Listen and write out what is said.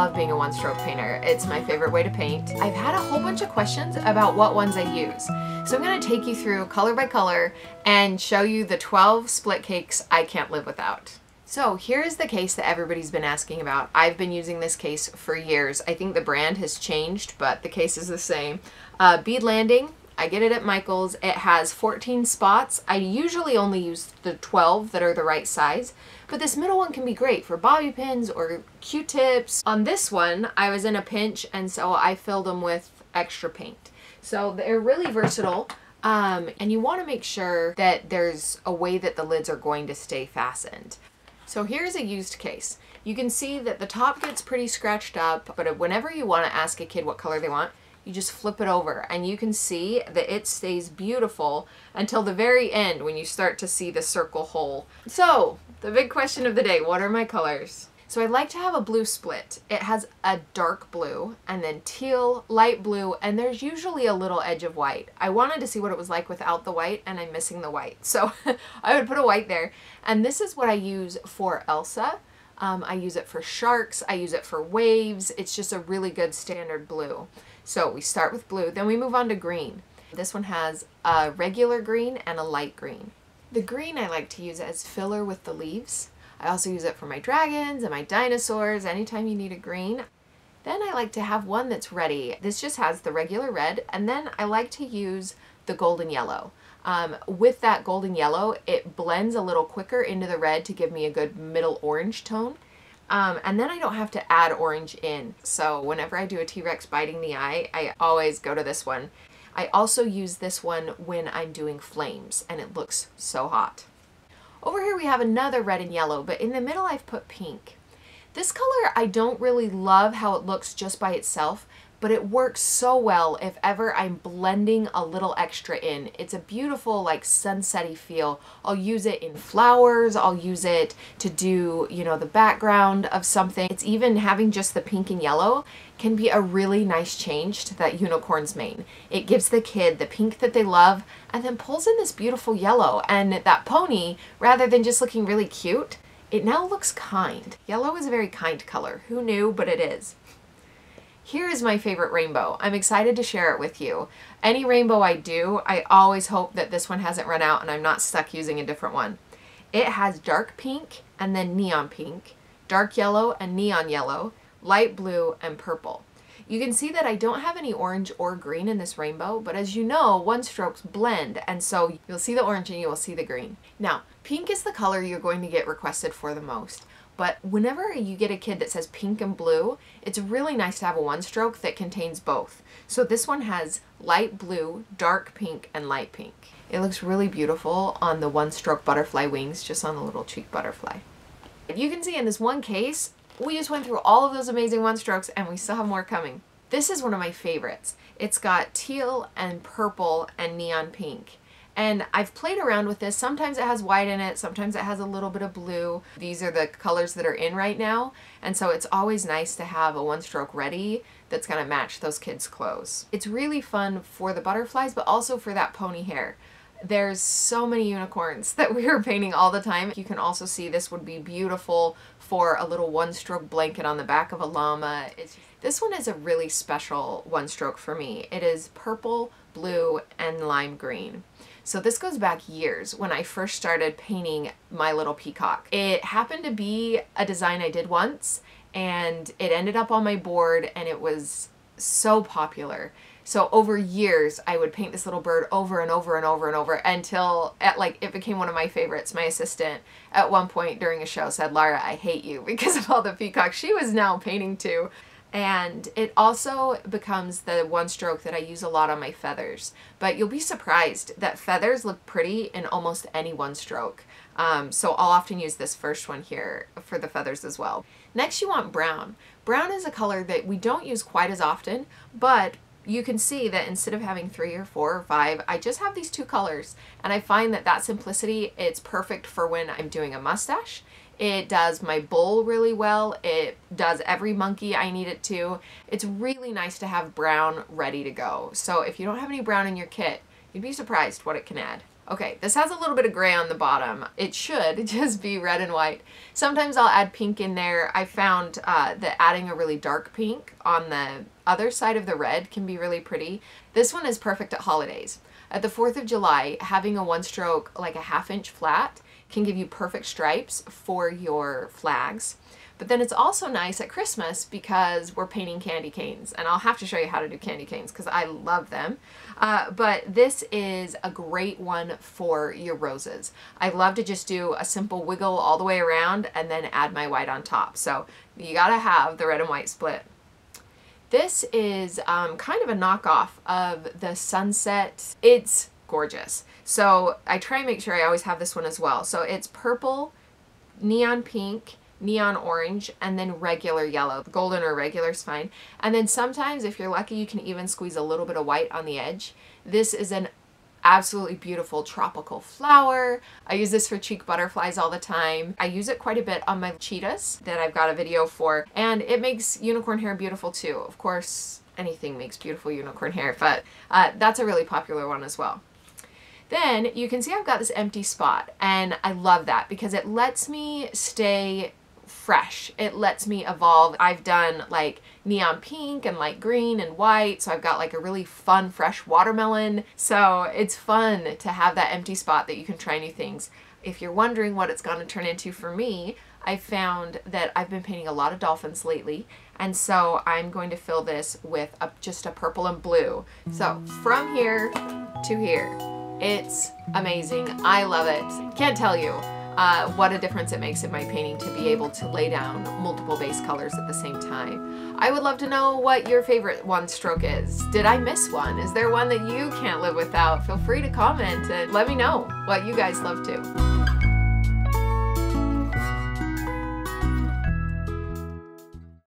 love being a one-stroke painter. It's my favorite way to paint. I've had a whole bunch of questions about what ones I use. So I'm gonna take you through color by color and show you the 12 split cakes I can't live without. So here's the case that everybody's been asking about. I've been using this case for years. I think the brand has changed, but the case is the same. Bead Landing. I get it at Michael's. It has 14 spots. I usually only use the 12 that are the right size, but this middle one can be great for bobby pins or Q-tips. On this one, I was in a pinch, and so I filled them with extra paint. So they're really versatile, and you want to make sure that there's a way that the lids are going to stay fastened. So here's a used case. You can see that the top gets pretty scratched up, but whenever you want to ask a kid what color they want, you just flip it over and you can see that it stays beautiful until the very end when you start to see the circle hole. So the big question of the day, what are my colors? So I like to have a blue split. It has a dark blue and then teal, light blue, and there's usually a little edge of white. I wanted to see what it was like without the white, and I'm missing the white. So I would put a white there. And this is what I use for Elsa. I use it for sharks. I use it for waves. It's just a really good standard blue. So we start with blue, then we move on to green. This one has a regular green and a light green. The green I like to use as filler with the leaves. I also use it for my dragons and my dinosaurs, anytime you need a green. Then I like to have one that's ready. This just has the regular red, and then I like to use the golden yellow. With that golden yellow, it blends a little quicker into the red to give me a good middle orange tone. And then I don't have to add orange in. So whenever I do a T-Rex biting the eye, I always go to this one. I also use this one when I'm doing flames, and it looks so hot. Over here we have another red and yellow, but in the middle I've put pink. This color I don't really love how it looks just by itself, but it works so well if ever I'm blending a little extra in. It's a beautiful, like, sunset-y feel. I'll use it in flowers, I'll use it to do, you know, the background of something. It's even having just the pink and yellow can be a really nice change to that unicorn's mane. It gives the kid the pink that they love and then pulls in this beautiful yellow, and that pony, rather than just looking really cute, it now looks kind. Yellow is a very kind color. Who knew, but it is. Here is my favorite rainbow. I'm excited to share it with you. Any rainbow I do, I always hope that this one hasn't run out and I'm not stuck using a different one. It has dark pink and then neon pink, dark yellow and neon yellow, light blue and purple. You can see that I don't have any orange or green in this rainbow, but as you know, one strokes blend, and so you'll see the orange and you will see the green. Now, pink is the color you're going to get requested for the most. But whenever you get a kid that says pink and blue, it's really nice to have a one stroke that contains both. So this one has light blue, dark pink, and light pink. It looks really beautiful on the one stroke butterfly wings, just on the little cheek butterfly. You can see in this one case, we just went through all of those amazing one strokes and we still have more coming. This is one of my favorites. It's got teal and purple and neon pink. And I've played around with this. Sometimes it has white in it, sometimes it has a little bit of blue. These are the colors that are in right now, and so it's always nice to have a one stroke ready that's gonna match those kids' clothes. It's really fun for the butterflies, but also for that pony hair. There's so many unicorns that we are painting all the time. You can also see this would be beautiful for a little one stroke blanket on the back of a llama. This one is a really special one stroke for me. It is purple, blue, and lime green. So this goes back years when I first started painting My Little Peacock. It happened to be a design I did once, and it ended up on my board, and it was so popular. So over years, I would paint this little bird over and over and over and over until it became one of my favorites. My assistant at one point during a show said, "Lara, I hate you," because of all the peacocks she was now painting too. And it also becomes the one stroke that I use a lot on my feathers. But you'll be surprised that feathers look pretty in almost any one stroke. So I'll often use this first one here for the feathers as well. Next you want brown. Brown is a color that we don't use quite as often, but you can see that instead of having 3 or 4 or 5, I just have these 2 colors. And I find that that simplicity, it's perfect for when I'm doing a mustache. It does my bull really well. It does every monkey I need it to. It's really nice to have brown ready to go. So if you don't have any brown in your kit, you'd be surprised what it can add. Okay, this has a little bit of gray on the bottom. It should just be red and white. Sometimes I'll add pink in there. I found that adding a really dark pink on the other side of the red can be really pretty. This one is perfect at holidays. At the 4th of July, having a one stroke, like a 1/2 inch flat, can give you perfect stripes for your flags. But then it's also nice at Christmas because we're painting candy canes, and I'll have to show you how to do candy canes because I love them. But this is a great one for your roses. I love to just do a simple wiggle all the way around and then add my white on top. So you gotta have the red and white split. This is kind of a knockoff of the Sunset. It's gorgeous. So I try and make sure I always have this one as well. So it's purple, neon pink, neon orange, and then regular yellow. Golden or regular is fine. And then sometimes, if you're lucky, you can even squeeze a little bit of white on the edge. This is an absolutely beautiful tropical flower. I use this for cheek butterflies all the time. I use it quite a bit on my cheetahs that I've got a video for, and it makes unicorn hair beautiful too. Of course, anything makes beautiful unicorn hair, but that's a really popular one as well. Then you can see I've got this empty spot, and I love that because it lets me stay fresh. It lets me evolve. I've done like neon pink and light green and white, so I've got like a really fun fresh watermelon. So it's fun to have that empty spot that you can try new things. If you're wondering what it's going to turn into for me, I found that I've been painting a lot of dolphins lately, and so I'm going to fill this with just a purple and blue. So from here to here, it's amazing. I love it. Can't tell you what a difference it makes in my painting to be able to lay down multiple base colors at the same time. I would love to know what your favorite one stroke is. Did I miss one? Is there one that you can't live without? Feel free to comment and let me know what you guys love too.